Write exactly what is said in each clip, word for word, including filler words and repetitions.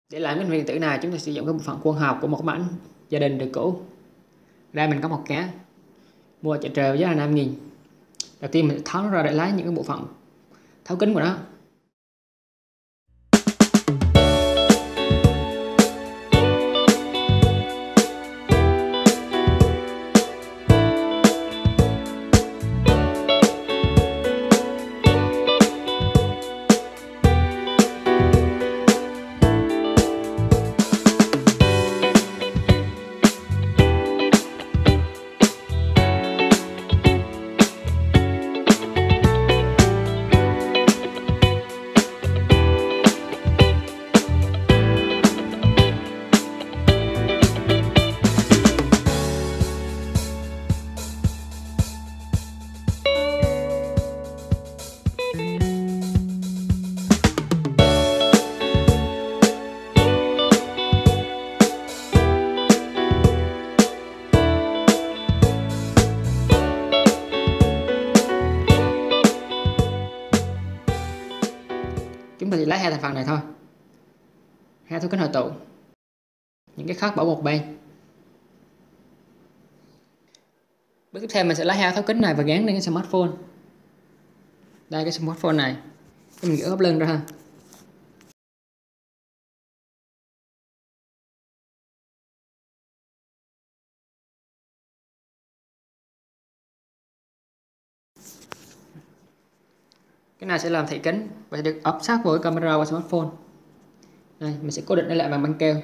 Để làm cái điện tử này, chúng ta sử dụng cái bộ phận quang học của một cái mảnh gia đình đời cũ. Đây mình có một cá mua ở chợ trời giá là năm nghìn. Đầu tiên mình tháo nó ra để lấy những cái bộ phận thấu kính của nó. Chúng ta chỉ lấy hai thành phần này thôi, hai thấu kính hội tụ, những cái khác bỏ một bên. Bước tiếp theo mình sẽ lấy hai thấu kính này và gắn lên cái smartphone. Đây cái smartphone này, mình gỡ gấp lưng ra ha. Cái này sẽ làm thị kính và sẽ được ốp sát vào cái camera và smartphone. Đây, mình sẽ cố định nó lại bằng băng keo.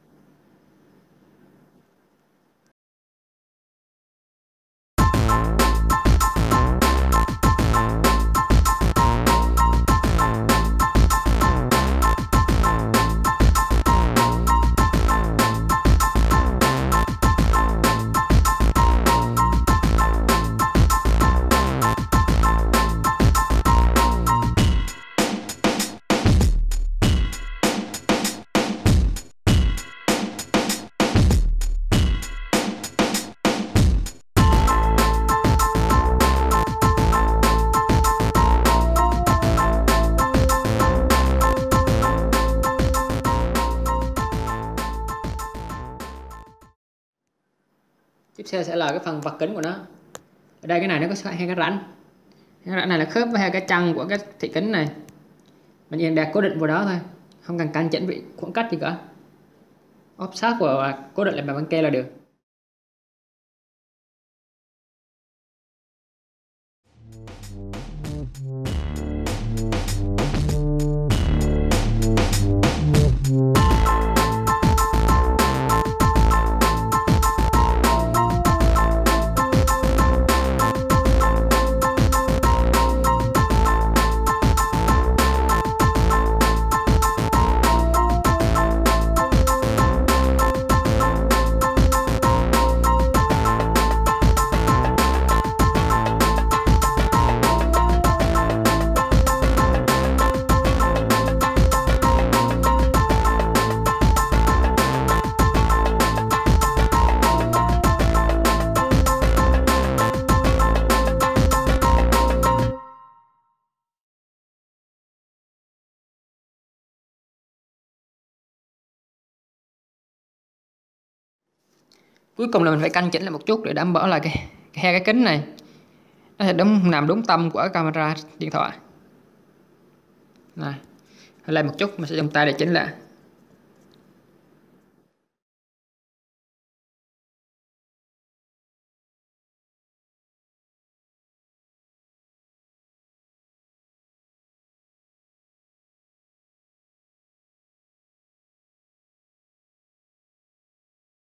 Tiếp theo sẽ là cái phần vật kính của nó. Ở đây cái này nó có hai cái rãnh. Cái rãnh này là khớp với hai cái chân của cái thị kính này. Mình chỉ đặt cố định vào đó thôi, không cần căn chỉnh vị khoảng cách gì cả. Ốp sát vào và cố định lại bằng băng keo là được. Cuối cùng là mình phải căn chỉnh lại một chút để đảm bảo là cái, cái hai cái kính này nó sẽ đúng, nằm đúng tâm của camera điện thoại. Này, lại một chút mình sẽ dùng tay để chỉnh lại.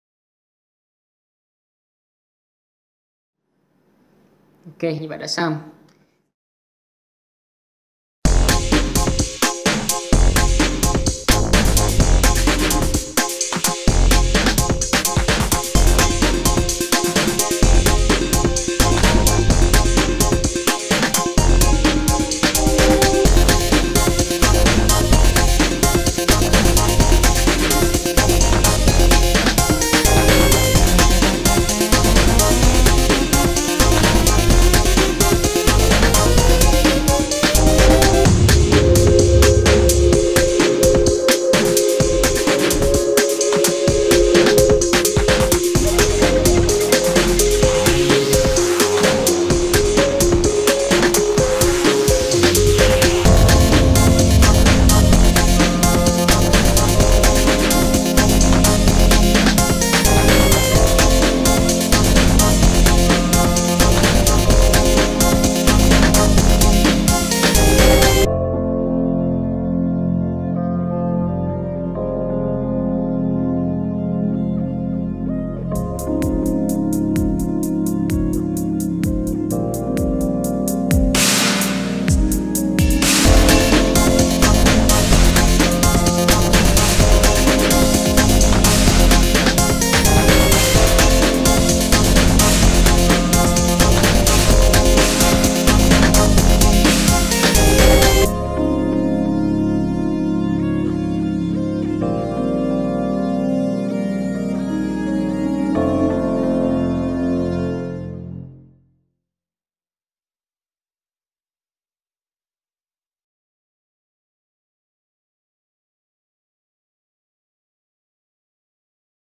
Ok, như vậy đã xong.